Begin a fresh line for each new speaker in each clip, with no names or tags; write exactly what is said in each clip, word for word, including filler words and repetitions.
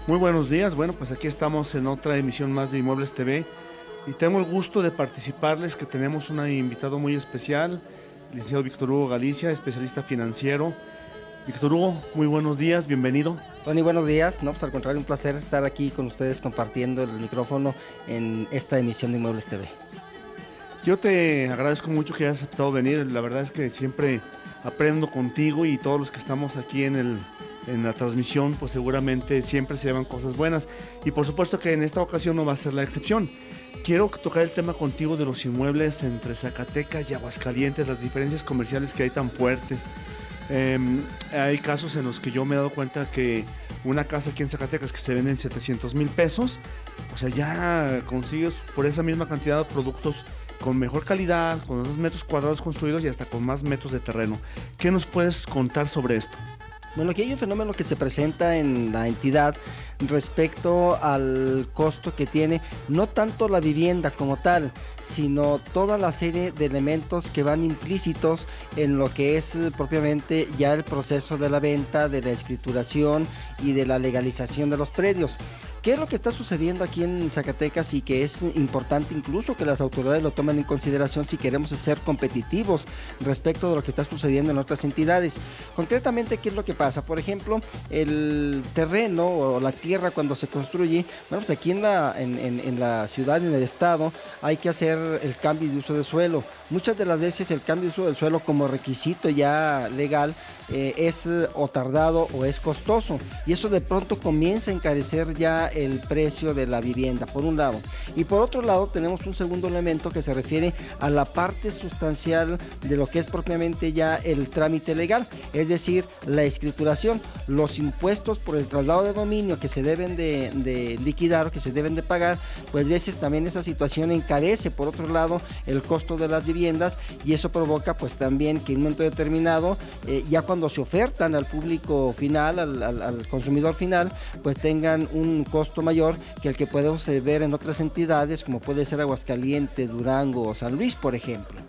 Muy buenos días, bueno, pues aquí estamos en otra emisión más de Inmuebles T V y tengo el gusto de participarles que tenemos un invitado muy especial, el licenciado Víctor Hugo Galicia, especialista financiero. Víctor Hugo, muy buenos días, bienvenido.
Tony, buenos días. No, pues al contrario, un placer estar aquí con ustedes compartiendo el micrófono en esta emisión de Inmuebles T V.
Yo te agradezco mucho que hayas aceptado venir, la verdad es que siempre aprendo contigo y todos los que estamos aquí en el... en la transmisión, pues seguramente siempre se llevan cosas buenas y por supuesto que en esta ocasión no va a ser la excepción. Quiero tocar el tema contigo de los inmuebles entre Zacatecas y Aguascalientes, las diferencias comerciales que hay tan fuertes. Eh, hay casos en los que yo me he dado cuenta que una casa aquí en Zacatecas que se vende en setecientos mil pesos, o sea, ya consigues por esa misma cantidad de productos con mejor calidad, con más metros cuadrados construidos y hasta con más metros de terreno. ¿Qué nos puedes contar sobre esto?
Bueno, aquí hay un fenómeno que se presenta en la entidad respecto al costo que tiene, no tanto la vivienda como tal, sino toda la serie de elementos que van implícitos en lo que es propiamente ya el proceso de la venta, de la escrituración y de la legalización de los predios. ¿Qué es lo que está sucediendo aquí en Zacatecas y que es importante incluso que las autoridades lo tomen en consideración si queremos ser competitivos respecto de lo que está sucediendo en otras entidades? Concretamente, ¿qué es lo que pasa? Por ejemplo, el terreno o la tierra cuando se construye, bueno, pues aquí en la, en, en, en la ciudad, en el estado, hay que hacer el cambio de uso de suelo. Muchas de las veces el cambio de uso del suelo como requisito ya legal eh, es eh, o tardado o es costoso, y eso de pronto comienza a encarecer ya el precio de la vivienda, por un lado. Y por otro lado tenemos un segundo elemento que se refiere a la parte sustancial de lo que es propiamente ya el trámite legal, es decir, la escrituración, los impuestos por el traslado de dominio que se deben de, de liquidar o que se deben de pagar, pues a veces también esa situación encarece por otro lado el costo de las viviendas, y eso provoca pues también que en un momento determinado, eh, ya cuando se ofertan al público final, al, al, al consumidor final, pues tengan un costo mayor que el que podemos ver en otras entidades como puede ser Aguascalientes, Durango o San Luis, por ejemplo.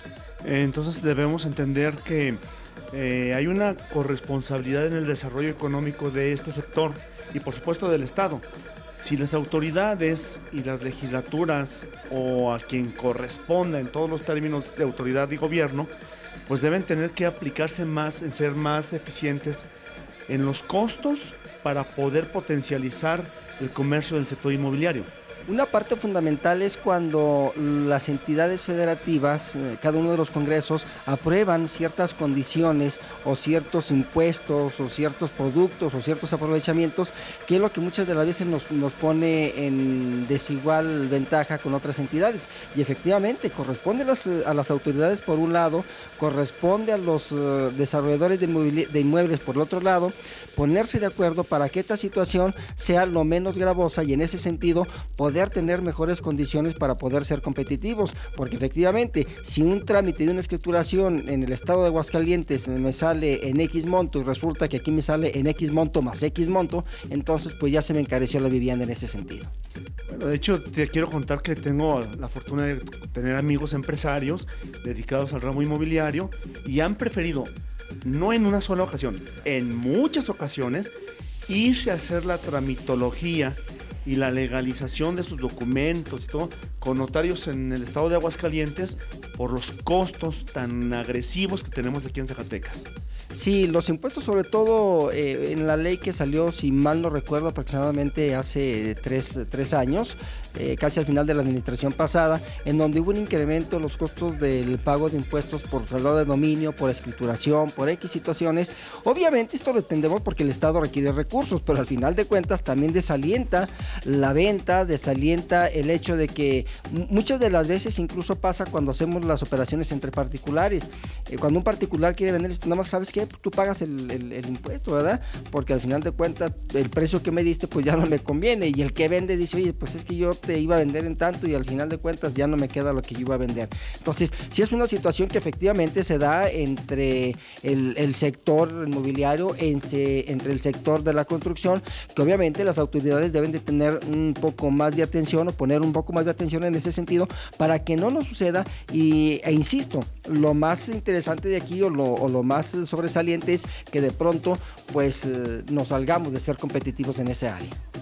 Entonces debemos entender que eh, hay una corresponsabilidad en el desarrollo económico de este sector y por supuesto del Estado. Si las autoridades y las legislaturas o a quien corresponda en todos los términos de autoridad y gobierno, pues deben tener que aplicarse más, en ser más eficientes en los costos para poder potencializar el comercio del sector inmobiliario.
Una parte fundamental es cuando las entidades federativas, cada uno de los congresos, aprueban ciertas condiciones o ciertos impuestos o ciertos productos o ciertos aprovechamientos, que es lo que muchas de las veces nos, nos pone en desigual ventaja con otras entidades. Y efectivamente, corresponde a las, a las autoridades por un lado, corresponde a los uh, desarrolladores de, de inmuebles por el otro lado, ponerse de acuerdo para que esta situación sea lo menos gravosa y en ese sentido poder tener mejores condiciones para poder ser competitivos, porque efectivamente si un trámite de una escrituración en el estado de Aguascalientes me sale en X monto y resulta que aquí me sale en X monto más X monto, entonces pues ya se me encareció la vivienda en ese sentido.
Bueno, de hecho te quiero contar que tengo la fortuna de tener amigos empresarios dedicados al ramo inmobiliario y han preferido, no en una sola ocasión, en muchas ocasiones, irse a hacer la tramitología y la legalización de sus documentos y todo con notarios en el estado de Aguascalientes por los costos tan agresivos que tenemos aquí en Zacatecas.
Sí, los impuestos, sobre todo eh, en la ley que salió, si mal no recuerdo, aproximadamente hace tres, tres años, eh, casi al final de la administración pasada, en donde hubo un incremento en los costos del pago de impuestos por traslado de dominio, por escrituración, por X situaciones. Obviamente esto lo entendemos porque el Estado requiere recursos, pero al final de cuentas también desalienta la venta, desalienta el hecho de que muchas de las veces incluso pasa cuando hacemos las operaciones entre particulares. Eh, cuando un particular quiere vender, nada más sabes que tú pagas el, el, el impuesto, ¿verdad? Porque al final de cuentas el precio que me diste pues ya no me conviene, y el que vende dice, oye, pues es que yo te iba a vender en tanto y al final de cuentas ya no me queda lo que yo iba a vender. Entonces, sí es una situación que efectivamente se da entre el, el sector inmobiliario, en se, entre el sector de la construcción, que obviamente las autoridades deben de tener un poco más de atención o poner un poco más de atención en ese sentido para que no nos suceda. Y, e insisto, lo más interesante de aquí o lo, o lo más sobresaliente es que de pronto pues eh, nos salgamos de ser competitivos en ese área.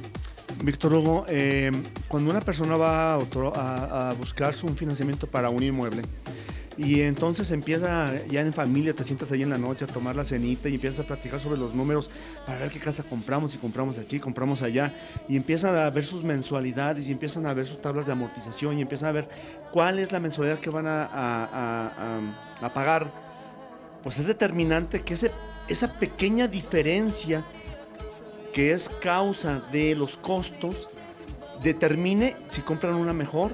Víctor Hugo, eh, cuando una persona va a, otro, a, a buscar un financiamiento para un inmueble y entonces empieza ya en familia, te sientas ahí en la noche a tomar la cenita y empiezas a platicar sobre los números para ver qué casa compramos, y compramos aquí, compramos allá, y empiezan a ver sus mensualidades y empiezan a ver sus tablas de amortización y empiezan a ver cuál es la mensualidad que van a, a, a, a, a pagar. Pues es determinante que ese, esa pequeña diferencia que es causa de los costos determine si compran una mejor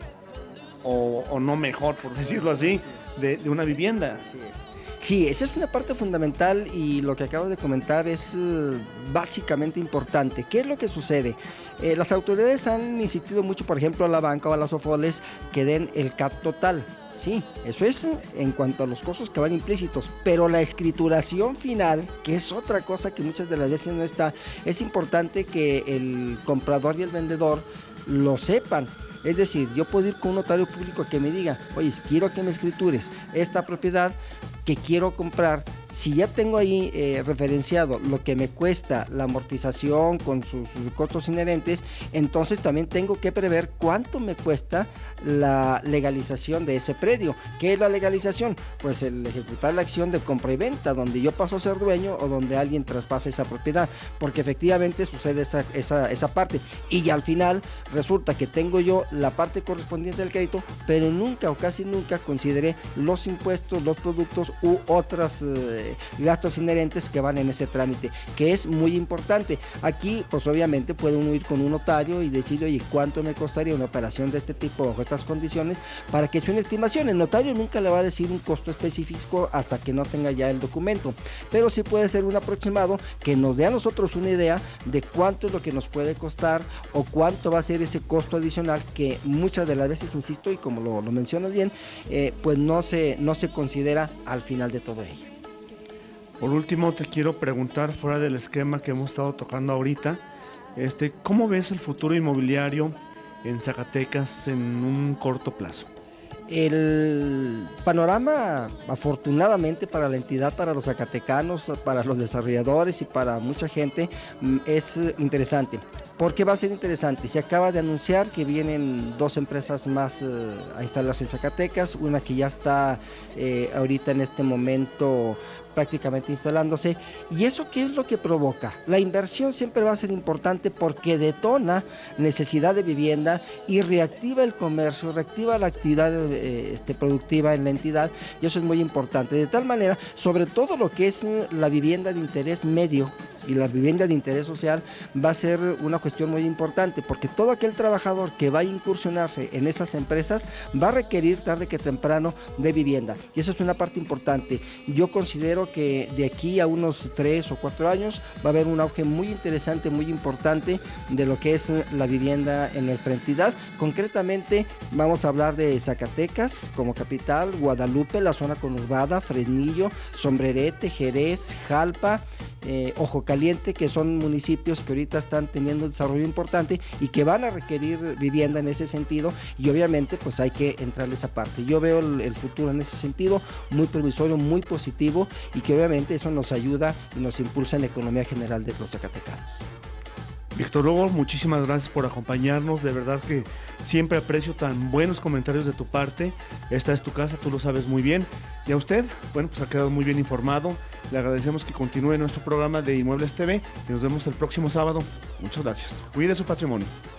o, o no mejor, por decirlo así, de, de una vivienda.
Así es. Sí, esa es una parte fundamental y lo que acabo de comentar es uh, básicamente importante. ¿Qué es lo que sucede? Eh, las autoridades han insistido mucho, por ejemplo, a la banca o a las OFOLES que den el C A T total. Sí, eso es en cuanto a los costos que van implícitos, pero la escrituración final, que es otra cosa que muchas de las veces no está, es importante que el comprador y el vendedor lo sepan. Es decir, yo puedo ir con un notario público que me diga, oye, quiero que me escritures esta propiedad que quiero comprar. Si ya tengo ahí eh, referenciado lo que me cuesta la amortización con sus, sus costos inherentes, entonces también tengo que prever cuánto me cuesta la legalización de ese predio. ¿Qué es la legalización? Pues el ejecutar la acción de compra y venta, donde yo paso a ser dueño o donde alguien traspasa esa propiedad, porque efectivamente sucede esa, esa, esa parte. Y ya al final resulta que tengo yo la parte correspondiente del crédito, pero nunca o casi nunca consideré los impuestos, los productos u otras eh, gastos inherentes que van en ese trámite, que es muy importante. Aquí pues obviamente puede uno ir con un notario y decirle, oye, ¿cuánto me costaría una operación de este tipo bajo estas condiciones? Para que sea una estimación. El notario nunca le va a decir un costo específico hasta que no tenga ya el documento, pero sí puede ser un aproximado que nos dé a nosotros una idea de cuánto es lo que nos puede costar o cuánto va a ser ese costo adicional que muchas de las veces, insisto, y como lo, lo mencionas bien, eh, pues no se, no se considera al final de todo ello.
Por último, te quiero preguntar, fuera del esquema que hemos estado tocando ahorita, este, ¿cómo ves el futuro inmobiliario en Zacatecas en un corto plazo?
El panorama, afortunadamente para la entidad, para los zacatecanos, para los desarrolladores y para mucha gente, es interesante. ¿Por qué va a ser interesante? Se acaba de anunciar que vienen dos empresas más eh, a instalarse en Zacatecas, una que ya está eh, ahorita en este momento prácticamente instalándose. ¿Y eso qué es lo que provoca? La inversión siempre va a ser importante porque detona necesidad de vivienda y reactiva el comercio, reactiva la actividad eh, este, productiva en la entidad, y eso es muy importante. De tal manera, sobre todo lo que es la vivienda de interés medio y la vivienda de interés social, va a ser una cuestión muy importante, porque todo aquel trabajador que va a incursionarse en esas empresas va a requerir tarde que temprano de vivienda, y eso es una parte importante. Yo considero que de aquí a unos tres o cuatro años va a haber un auge muy interesante, muy importante de lo que es la vivienda en nuestra entidad. Concretamente vamos a hablar de Zacatecas como capital, Guadalupe, la zona conurbada, Fresnillo, Sombrerete, Jerez, Jalpa, Eh, Ojo Caliente, que son municipios que ahorita están teniendo un desarrollo importante y que van a requerir vivienda en ese sentido, y obviamente pues hay que entrarle esa parte. Yo veo el, el futuro en ese sentido muy provisorio, muy positivo, y que obviamente eso nos ayuda y nos impulsa en la economía general de los zacatecanos.
Víctor Hugo, muchísimas gracias por acompañarnos, de verdad que siempre aprecio tan buenos comentarios de tu parte. Esta es tu casa, tú lo sabes muy bien. Y a usted, bueno, pues ha quedado muy bien informado. Le agradecemos que continúe nuestro programa de Inmuebles T V y nos vemos el próximo sábado. Muchas gracias. Cuide su patrimonio.